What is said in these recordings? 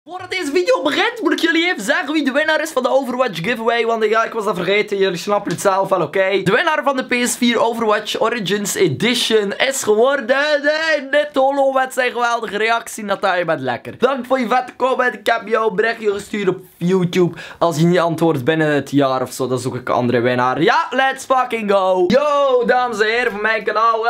Voordat deze video begint, moet ik jullie even zeggen wie de winnaar is van de Overwatch giveaway. Want ja, ik was dat vergeten. Jullie snappen het zelf wel, oké. De winnaar van de PS4 Overwatch Origins Edition is geworden... Net Holo met zijn geweldige reactie. Natalia, je bent lekker. Dank voor je vette comment. Ik heb jou een berichtje gestuurd op YouTube. Als je niet antwoordt binnen het jaar of zo, dan zoek ik een andere winnaar. Ja, let's fucking go. Yo, dames en heren van mijn kanaal.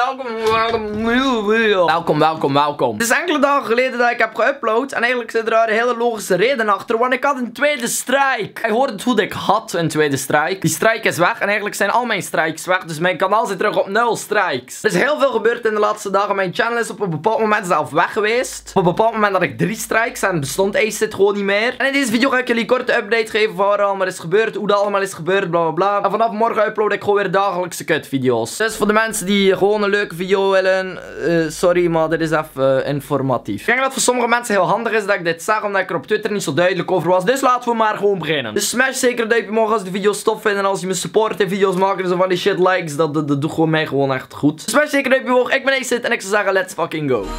Welkom. Het is enkele dagen geleden dat ik heb geüpload. En eigenlijk zit er daar een hele logische reden achter. Want ik had een tweede strike. Ik hoorde het goed, ik had een tweede strike. Die strike is weg. En eigenlijk zijn al mijn strikes weg. Dus mijn kanaal zit terug op 0 strikes. Er is heel veel gebeurd in de laatste dagen. Mijn channel is op een bepaald moment zelf weg geweest. Op een bepaald moment had ik 3 strikes. En bestond Aceit gewoon niet meer. En in deze video ga ik jullie een korte update geven van wat er allemaal is gebeurd. Hoe dat allemaal is gebeurd. Bla bla bla. En vanaf morgen upload ik gewoon weer dagelijkse kutvideo's. Dus voor de mensen die gewoon een leuke video willen. Sorry, maar dit is even informatief. Ik denk dat voor sommige mensen heel handig is dat ik dit zeg. Omdat ik er op Twitter niet zo duidelijk over was. Dus laten we maar gewoon beginnen. Dus smash zeker een duimpje omhoog als je de video's tof vindt. En als je me support in video's maken. Dus van die shit likes. Dat doet gewoon mij gewoon echt goed. Dus smash zeker een duimpje omhoog. Ik ben Aceit. En ik zou zeggen let's fucking go.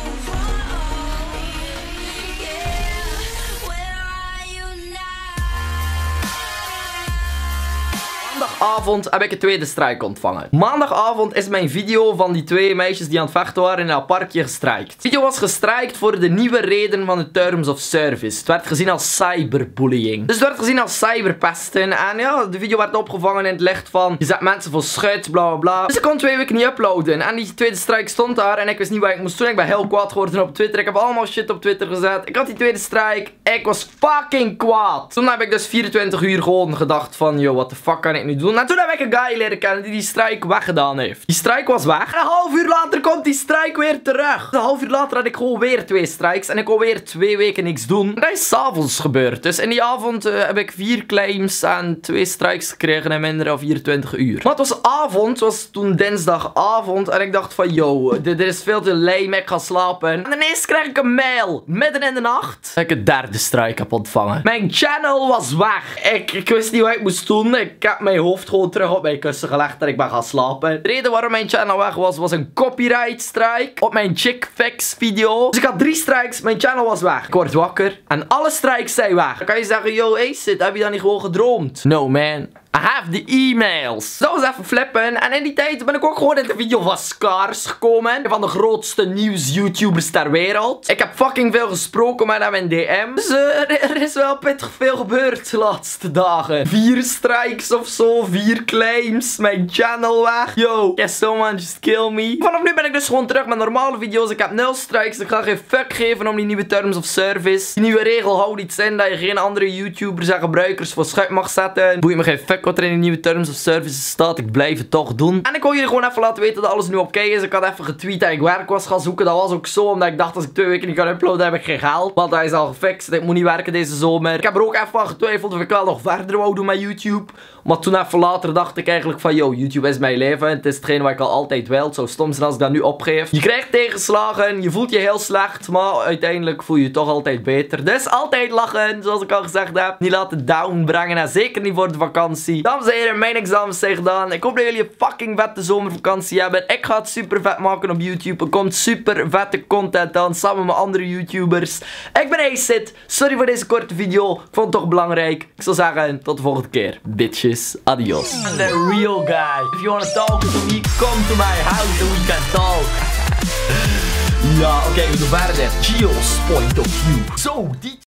Maandagavond heb ik een tweede strike ontvangen. Maandagavond is mijn video van die twee meisjes die aan het vechten waren in dat parkje gestrikt. De video was gestrikt voor de nieuwe reden van de Terms of Service. Het werd gezien als cyberbullying. Dus het werd gezien als cyberpesten. En ja, de video werd opgevangen in het licht van je zet mensen voor schut, bla bla bla. Dus ik kon 2 weken niet uploaden. En die tweede strike stond daar en ik wist niet wat ik moest doen. Ik ben heel kwaad geworden op Twitter. Ik heb allemaal shit op Twitter gezet. Ik had die tweede strike. Ik was fucking kwaad. Toen heb ik dus 24 uur gewoon gedacht van, yo, what the fuck kan ik nu doen? En toen heb ik een guy leren kennen die strike weggedaan heeft. Die strike was weg. En een half uur later komt die strike weer terug. Een half uur later had ik gewoon weer 2 strikes. En ik kon weer 2 weken niks doen. En dat is 's avonds gebeurd. Dus in die avond heb ik 4 claims en 2 strikes gekregen in minder dan 24 uur. Maar het was avond. Het was toen dinsdagavond. En ik dacht van, yo, dit is veel te lame. Ik ga slapen. En ineens kreeg ik een mail. Midden in de nacht. Dat ik een derde strike heb ontvangen. Mijn channel was weg. Ik wist niet wat ik moest doen. Ik heb mijn hoofd gewoon terug op mijn kussen gelegd en ik ben gaan slapen. De reden waarom mijn channel weg was een copyright strike op mijn chick fix video. Dus ik had 3 strikes, mijn channel was weg. Ik word wakker en alle strikes zijn weg. Dan kan je zeggen, yo Aceit, heb je dan niet gewoon gedroomd? No man. I have the emails. Dat was even flippen. En in die tijd ben ik ook gewoon in de video van Scars gekomen. Van de grootste nieuws-YouTubers ter wereld. Ik heb fucking veel gesproken met hem in DM. Dus er is wel pittig veel gebeurd de laatste dagen. 4 strikes of zo. 4 claims. Mijn channel weg. Yo, can someone just kill me? Vanaf nu ben ik dus gewoon terug met normale video's. Ik heb 0 strikes. Ik ga geen fuck geven om die nieuwe Terms of Service. Die nieuwe regel houdt iets in dat je geen andere YouTubers en gebruikers voor schut mag zetten. Boeit me geen fuck wat er in de nieuwe Terms of Service staat. Ik blijf het toch doen. En ik wil jullie gewoon even laten weten dat alles nu oké is. Ik had even getweet dat ik werk was gaan zoeken. Dat was ook zo. Omdat ik dacht als ik 2 weken niet kan uploaden heb ik geen geld. Want hij is al gefixt. Ik moet niet werken deze zomer. Ik heb er ook even van getwijfeld of ik wel nog verder wou doen met YouTube. Maar toen even later dacht ik eigenlijk van yo, YouTube is mijn leven. Het is hetgeen wat ik al altijd wil. Het zou stom zijn als ik dat nu opgeef. Je krijgt tegenslagen. Je voelt je heel slecht. Maar uiteindelijk voel je je toch altijd beter. Dus altijd lachen. Zoals ik al gezegd heb. Niet laten down brengen. En zeker niet voor de vakantie. Dames en heren, mijn examens zijn gedaan. Ik hoop dat jullie een fucking vette zomervakantie hebben. Ik ga het super vet maken op YouTube. Er komt super vette content aan. Samen met andere YouTubers. Ik ben Aceit. Sorry voor deze korte video. Ik vond het toch belangrijk. Ik zou zeggen, tot de volgende keer. Bitches. Adios. I'm the real guy. If you wanna talk to me, come to my house and we can talk. Ja, oké, we doen verder. Gio's point of view. Zo, die...